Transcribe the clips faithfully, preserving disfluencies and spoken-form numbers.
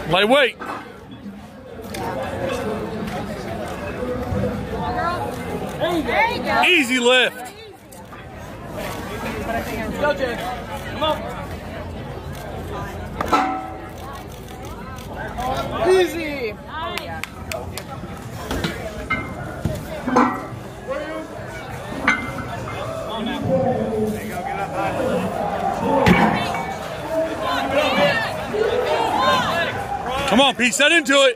Lightweight. There you go. Easy lift. Go, Jay. Come on. Easy. Oh, yeah. Come on, Pete, set into it.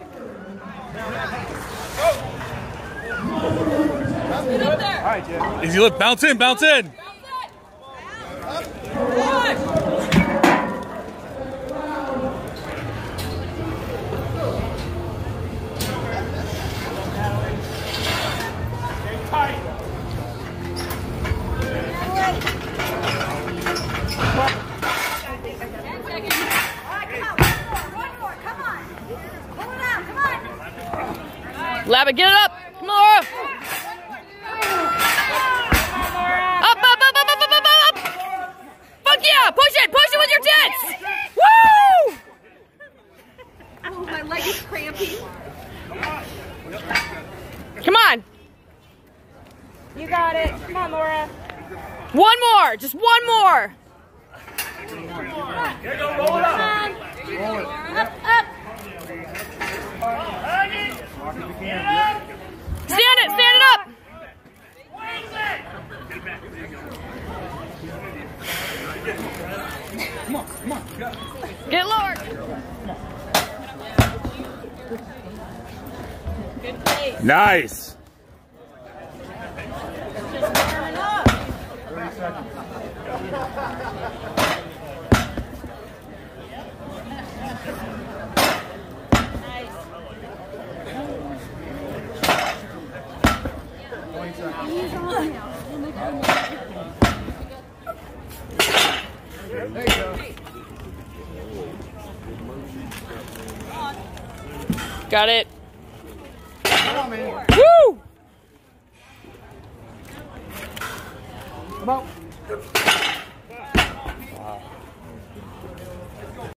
Get up there. All right, Jay. Easy lift, bounce in, bounce in. Labba, get it up. Come on, Laura. Up, up, up, up, up, up, up, up. Fuck yeah. Push it. Push it with your tits. Woo! Oh, my leg is crampy. Come on. You got it. Come on, Laura. One more. Just one more. Here, go, roll it up. Roll it. Up, up. Stand it. Stand it up. Come on, come on. Get lower. Good place. Nice. thirty seconds. There you go. Got it. Come on, man. Woo! Come on.